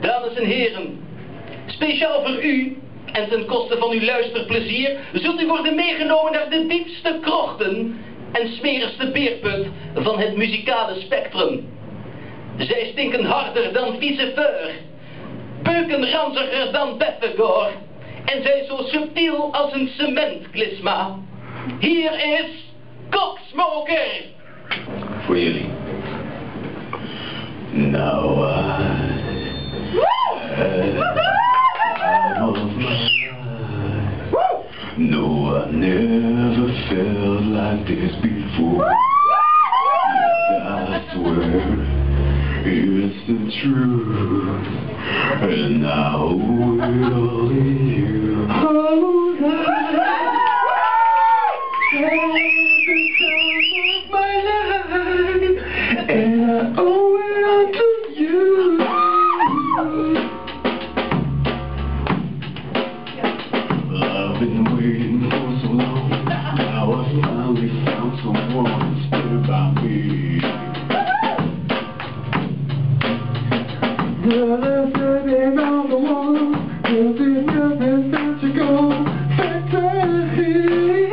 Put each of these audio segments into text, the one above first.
Dames en heren, speciaal voor u en ten koste van uw luisterplezier zult u worden meegenomen naar de diepste krochten en smerigste beerput van het muzikale spectrum. Zij stinken harder dan vicefeur, beuken ranziger dan beffegoor en zijn zo subtiel als een cementklisma. Hier is Koksmoker! Voor jullie. Nou, no, I never felt like this before. I swear it's the truth, and I owe it all to you. Oh, the time of my life, and I owe it all to you. I've been waiting for so long. Now I finally found someone to stand by me. There's nothing on the wall. There's nothing that you go factory.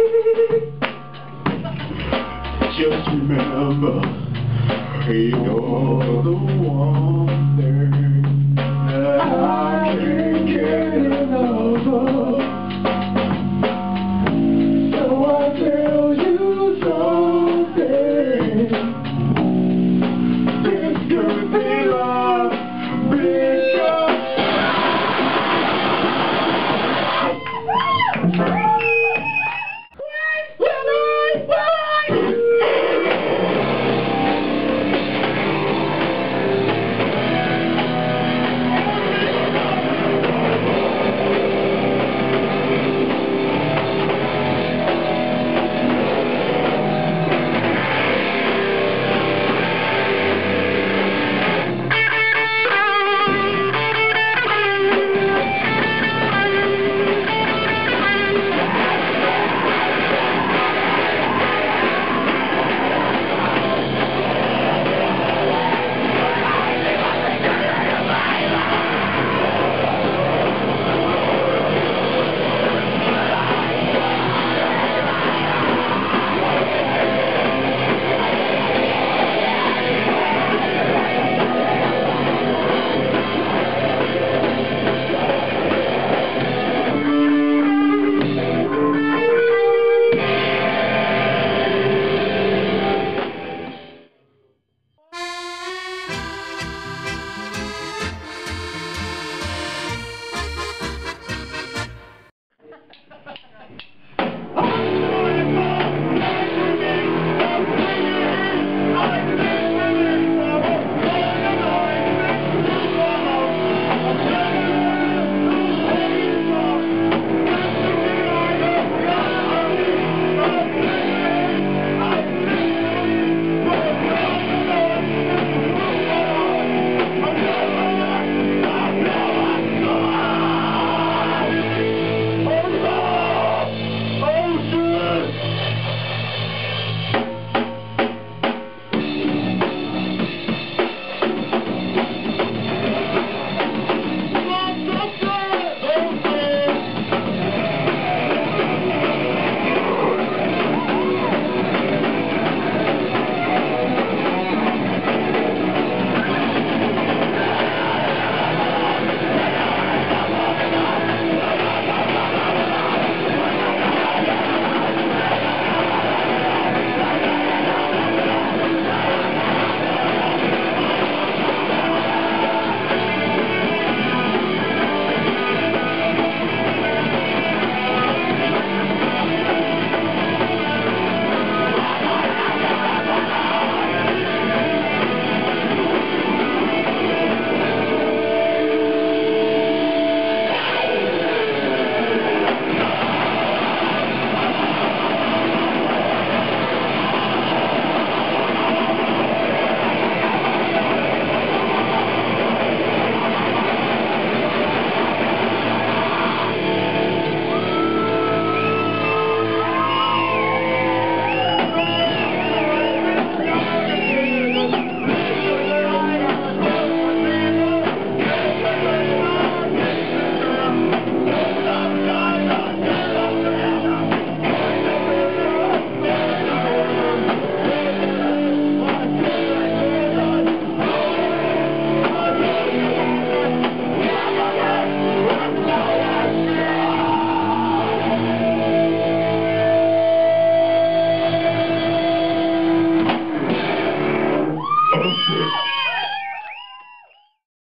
Just remember, you're the one.